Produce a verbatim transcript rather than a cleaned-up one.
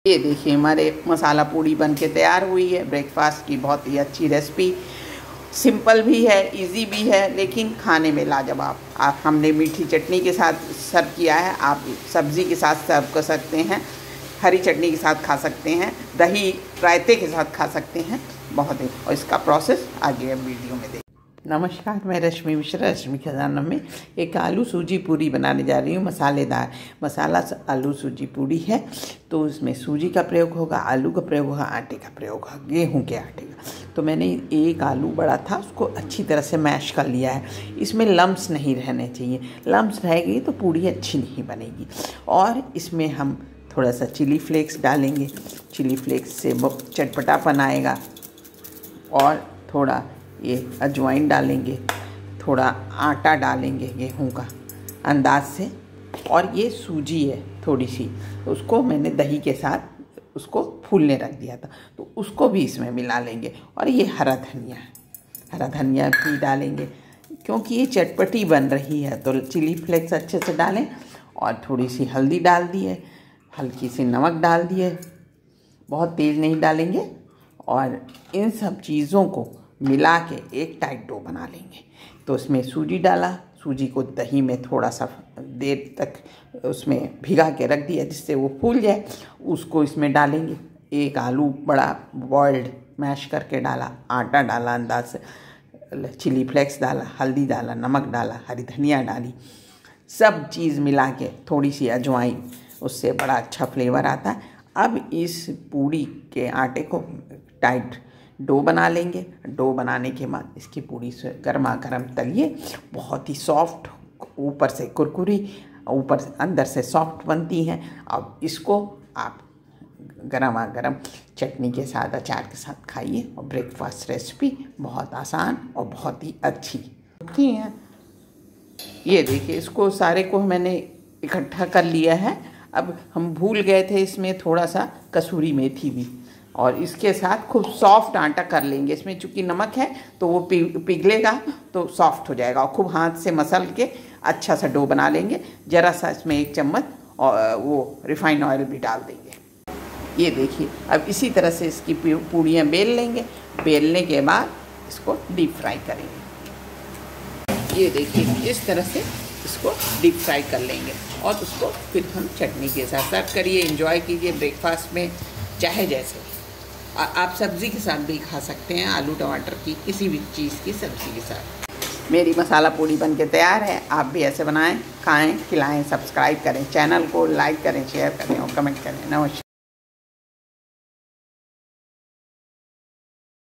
ये देखिए हमारे मसाला पूड़ी बन के तैयार हुई है। ब्रेकफास्ट की बहुत ही अच्छी रेसिपी, सिंपल भी है, इजी भी है, लेकिन खाने में लाजवाब। आप हमने मीठी चटनी के साथ सर्व किया है, आप सब्ज़ी के साथ सर्व कर सकते हैं, हरी चटनी के साथ खा सकते हैं, दही रायते के साथ खा सकते हैं। बहुत ही, और इसका प्रोसेस आगे अब वीडियो में देखें। नमस्कार, मैं रश्मि मिश्रा रश्मि खजाना में एक आलू सूजी पूड़ी बनाने जा रही हूँ। मसालेदार मसाला आलू सूजी पूड़ी है, तो उसमें सूजी का प्रयोग होगा, आलू का प्रयोग होगा, आटे का प्रयोग होगा, गेहूं के आटे का। तो मैंने एक आलू बड़ा था, उसको अच्छी तरह से मैश कर लिया है। इसमें लम्स नहीं रहने चाहिए, लम्स रहेगी तो पूड़ी अच्छी नहीं बनेगी। और इसमें हम थोड़ा सा चिली फ्लेक्स डालेंगे, चिली फ्लेक्स से चटपटापन आएगा। और थोड़ा ये अजवाइन डालेंगे, थोड़ा आटा डालेंगे गेहूं का अंदाज से। और ये सूजी है थोड़ी सी, उसको मैंने दही के साथ उसको फूलने रख दिया था, तो उसको भी इसमें मिला लेंगे। और ये हरा धनिया है, हरा धनिया भी डालेंगे, क्योंकि ये चटपटी बन रही है तो चिली फ्लेक्स अच्छे से डालें। और थोड़ी सी हल्दी डाल दी है, हल्की सी नमक डाल दिए, बहुत तेज़ नहीं डालेंगे। और इन सब चीज़ों को मिला के एक टाइट डो बना लेंगे। तो उसमें सूजी डाला, सूजी को दही में थोड़ा सा देर तक उसमें भिगा के रख दिया जिससे वो फूल जाए। उसको इसमें डालेंगे। एक आलू बड़ा बॉइल्ड मैश करके डाला, आटा डाला अंदाज से, चिली फ्लेक्स डाला, हल्दी डाला, नमक डाला, हरी धनिया डाली, सब चीज़ मिला के थोड़ी सी अजवाइन, उससे बड़ा अच्छा फ्लेवर आता है। अब इस पूड़ी के आटे को टाइट डो बना लेंगे। डो बनाने के बाद इसकी पूड़ी से गर्मा गर्म तलिए, बहुत ही सॉफ्ट, ऊपर से कुरकुरी, ऊपर से अंदर से सॉफ्ट बनती हैं। अब इसको आप गर्मा गर्म चटनी के साथ, अचार के साथ खाइए। और ब्रेकफास्ट रेसिपी बहुत आसान और बहुत ही अच्छी होती है। ये देखिए, इसको सारे को मैंने इकट्ठा कर लिया है। अब हम भूल गए थे इसमें थोड़ा सा कसूरी मेथी भी, और इसके साथ खूब सॉफ्ट आटा कर लेंगे। इसमें चूँकि नमक है तो वो पिघलेगा तो सॉफ्ट हो जाएगा। और खूब हाथ से मसल के अच्छा सा डो बना लेंगे। ज़रा सा इसमें एक चम्मच और वो रिफाइंड ऑयल भी डाल देंगे। ये देखिए, अब इसी तरह से इसकी पूड़ियाँ बेल लेंगे। बेलने के बाद इसको डीप फ्राई करेंगे। ये देखिए, इस तरह से इसको डीप फ्राई कर लेंगे और उसको फिर हम चटनी के साथ सर्व करिए, एंजॉय कीजिए ब्रेकफास्ट में, चाहे जैसे। आप सब्ज़ी के साथ भी खा सकते हैं, आलू टमाटर की किसी भी चीज़ की सब्ज़ी के साथ। मेरी मसाला पूड़ी बन के तैयार है। आप भी ऐसे बनाएं, खाएं, खिलाएं, सब्सक्राइब करें, चैनल को लाइक करें, शेयर करें और कमेंट करें। नमस्कार।